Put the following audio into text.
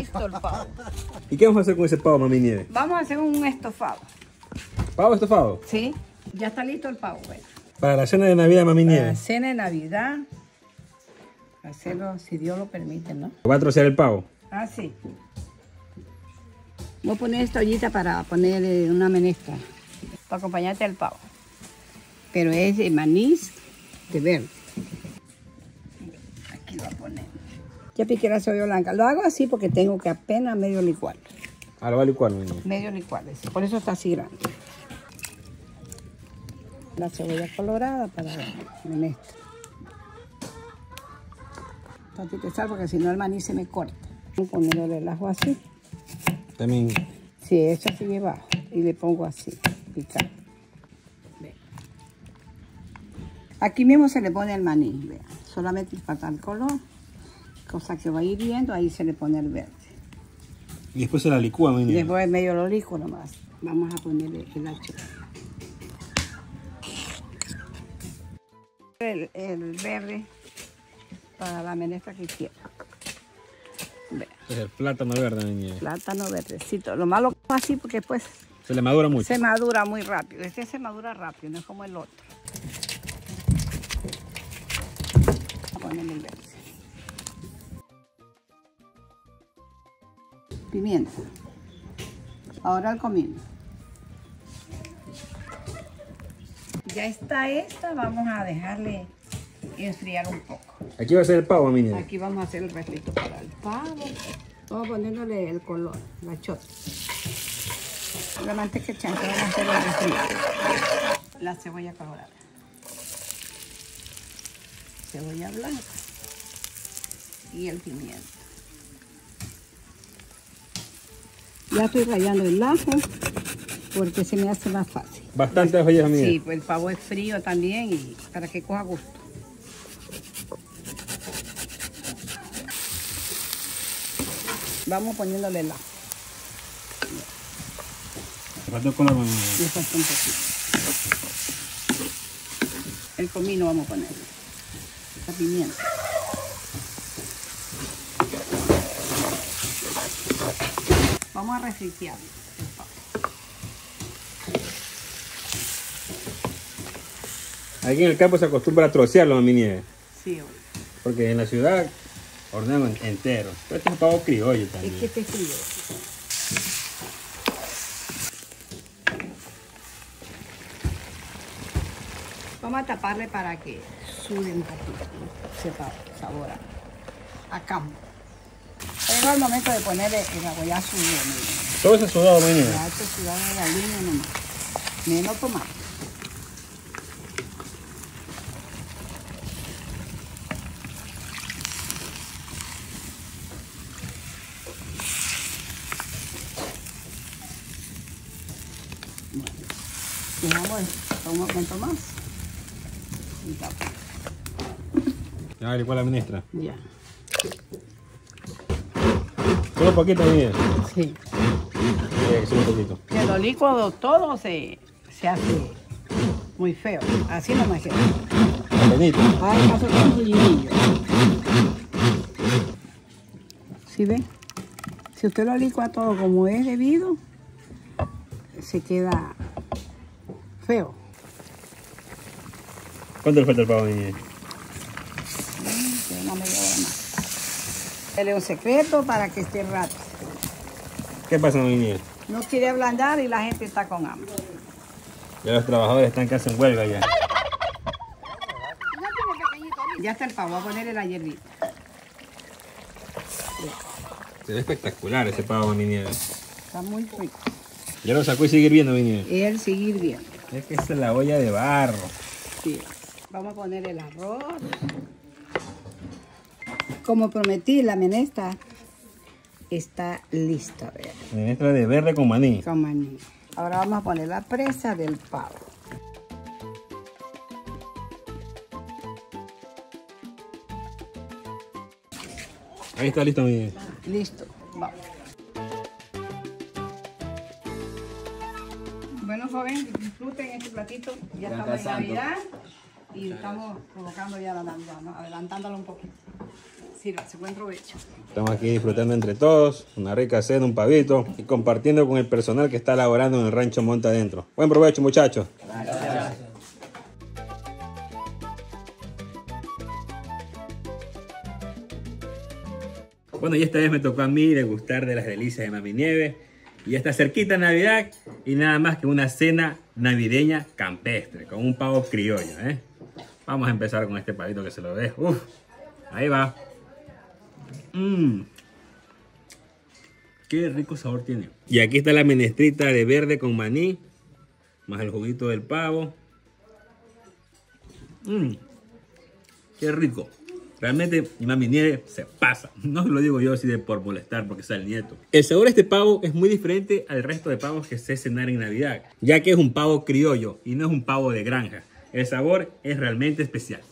listo el pavo. ¿Y qué vamos a hacer con ese pavo, mami Nieve? Vamos a hacer un estofado. ¿Pavo estofado? Sí, ya está listo el pavo. Bueno. Para la cena de Navidad, mami Para Nieve. la cena de Navidad, hacerlo si Dios lo permite, ¿no? ¿Va a trocear el pavo? Ah, sí. Voy a poner esta ollita para poner una menestra, para acompañarte al pavo. Pero es de maní de verde. Aquí lo voy a poner. Ya piqué la cebolla blanca. Lo hago así porque tengo que apenas medio licuar. Ah, lo va a licuar, mami Nieve. Medio licuar, por eso está así grande. La cebolla colorada para la menestra. Un poquito de sal porque si no el maní se me corta. Voy a ponerle el ajo así. También. Sí, esto así debajo y le pongo así, picado. Aquí mismo se le pone el maní, vean. Solamente falta el color, cosa que va hirviendo, ahí se le pone el verde. Y después se la licúa, mami Nieve. Después medio lo licuo nomás. Vamos a ponerle el achiote. El verde para la menestra que quiera. Vean. Es el plátano verde, mami Nieve. Plátano verdecito. Lo malo es así porque después Se le madura mucho. se madura muy rápido. Este se madura rápido, no es como el otro. Voy a ponerle el verde. Pimienta. Ahora el comino. Ya está esta, vamos a dejarle enfriar un poco. Aquí va a ser el pavo, mami Nieve. Aquí vamos a hacer el refrito para el pavo. Vamos poniéndole el color, la chota. La manteca chanca, vamos a hacer el refrito. La cebolla colorada. Cebolla blanca. Y el pimiento. Ya estoy rallando el ajo porque se me hace más fácil. Bastante ajo ya, mami Nieve. Sí, pues el pavo es frío también y para que coja gusto. Vamos poniéndole el ajo. Le falta el color, mami Nieve. Le falta un poquito. El comino vamos a poner. La pimienta. Vamos a refritear el pavo. Aquí en el campo se acostumbra a trocearlo, mami Nieve. Sí, oye. Porque en la ciudad ordenan entero. Pero este es un pavo criollo Es también. que este es frío. Vamos a taparle para que sude un poquito, ¿no? Sepa sabor a campo. Llegó el momento de ponerle el agua ya sudado. Todo ese sudado, mami Nieve. Ya este sudado de la línea nomás. Menos tomate. Dejamos un momento más. Y tapa. Ya, licuar la menestra. Ya. Solo un poquito, mami Nieve. Sí. Solo un poquito. Que los licuados todo se hace muy feo. Así no me queda. Apenito. Ay, caso con un liñillo. ¿Sí ve? Si usted lo licua todo como es debido, se queda feo. ¿Cuánto le falta el pavo, mami Nieve? Que una media hora más. Dele un secreto para que esté rápido. ¿Qué pasa, mami Nieve? No quiere ablandar y la gente está con hambre. Ya los trabajadores están casi en huelga ya. Ya está el pavo, voy a ponerle la hierbita. Se ve espectacular ese pavo, mami Nieve. Está muy rico. Ya lo sacó y sigue hirviendo, mami Nieve. Él seguir bien. Es que esta es la olla de barro. Sí. Vamos a poner el arroz. Como prometí, la menestra está lista. Vean, Menestra de verde con maní. con maní. Ahora vamos a poner la presa del pavo. Ahí está listo, mami Nieve. Listo, vamos. Bueno, joven, disfruten este platito. Ya estamos en Navidad y estamos provocando ya la Navidad, ¿no? Adelantándolo un poquito. Sírvase, buen provecho. Estamos aquí disfrutando entre todos, una rica cena, un pavito y compartiendo con el personal que está laborando en el rancho Monte Adentro. Buen provecho, muchachos. Gracias. Bueno, y esta vez me tocó a mí degustar de las delicias de Mami Nieve. Y ya está cerquita Navidad y nada más que una cena navideña campestre con un pavo criollo, ¿eh? Vamos a empezar con este pavito que se lo ve. Uf, ahí va. Qué rico sabor tiene. Y aquí está la menestrita de verde con maní, más el juguito del pavo. Qué rico. Realmente mi Mami Nieve se pasa. No lo digo yo así de por molestar porque es el nieto. El sabor de este pavo es muy diferente al resto de pavos que sé cenar en Navidad, ya que es un pavo criollo y no es un pavo de granja. El sabor es realmente especial.